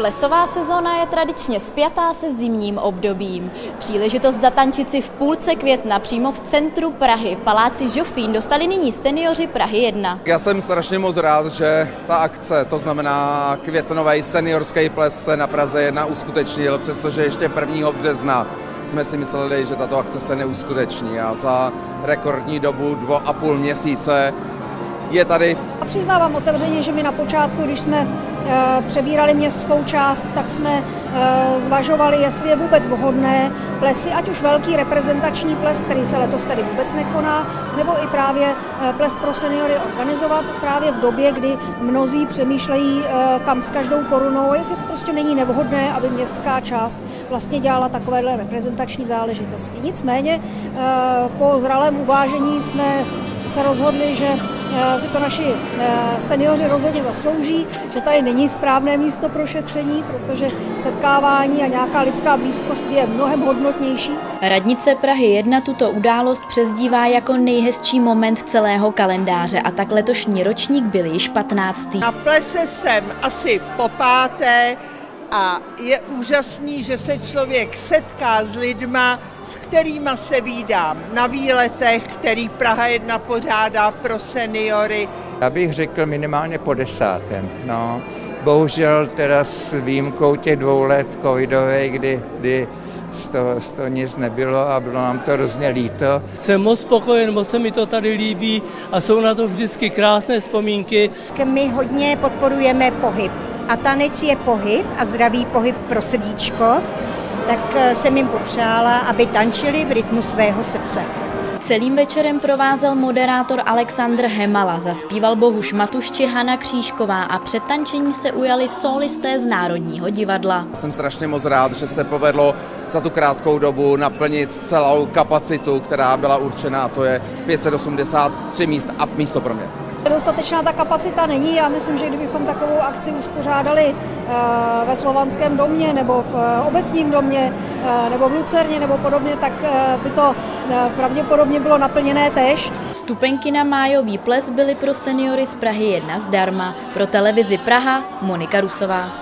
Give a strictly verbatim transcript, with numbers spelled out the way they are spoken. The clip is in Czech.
Plesová sezóna je tradičně spjatá se zimním obdobím. Příležitost zatančit si v půlce května přímo v centru Prahy, v paláci Žofín, dostali nyní seniori Prahy jedna. Já jsem strašně moc rád, že ta akce, to znamená květnový seniorský ples, se na Praze jedna uskutečnil, přestože ještě prvního března jsme si mysleli, že tato akce se neuskuteční, a za rekordní dobu dvou a půl měsíce je tady. Přiznávám otevřeně, že my na počátku, když jsme e, přebírali městskou část, tak jsme e, zvažovali, jestli je vůbec vhodné plesy, ať už velký reprezentační ples, který se letos tady vůbec nekoná, nebo i právě e, ples pro seniory organizovat právě v době, kdy mnozí přemýšlejí, e, kam s každou korunou, jestli to prostě není nevhodné, aby městská část vlastně dělala takovéhle reprezentační záležitosti. Nicméně e, po zralém uvážení jsme se rozhodli, že si to naši seniori rozhodně zaslouží, že tady není správné místo pro šetření, protože setkávání a nějaká lidská blízkost je mnohem hodnotnější. Radnice Prahy jedna tuto událost přezdívá jako nejhezčí moment celého kalendáře, a tak letošní ročník byl již patnáctý. Na plese jsem asi po páté a je úžasný, že se člověk setká s lidma, s kterýma se vídám na výletech, který Praha jedna pořádá pro seniory. Já bych řekl minimálně po desátém. No, bohužel teda s výjimkou těch dvou let covidových, kdy, kdy z toho, z toho nic nebylo a bylo nám to hrozně líto. Jsem moc spokojen, moc se mi to tady líbí a jsou na to vždycky krásné vzpomínky. My hodně podporujeme pohyb a tanec je pohyb a zdravý pohyb pro srdíčko, tak jsem jim popřála, aby tančili v rytmu svého srdce. Celým večerem provázel moderátor Alexandr Hemala, zaspíval Bohuš Matuš či Hana Křížková a před tančení se ujali sólisté z Národního divadla. Jsem strašně moc rád, že se povedlo za tu krátkou dobu naplnit celou kapacitu, která byla určená, to je pět set osmdesát tři míst a místo pro mě. Dostatečná ta kapacita není. Já myslím, že kdybychom takovou akci uspořádali ve Slovanském domě nebo v Obecním domě nebo v Lucerně nebo podobně, tak by to pravděpodobně bylo naplněné též. Vstupenky na májový ples byly pro seniory z Prahy jedna zdarma. Pro televizi Praha Monika Rusová.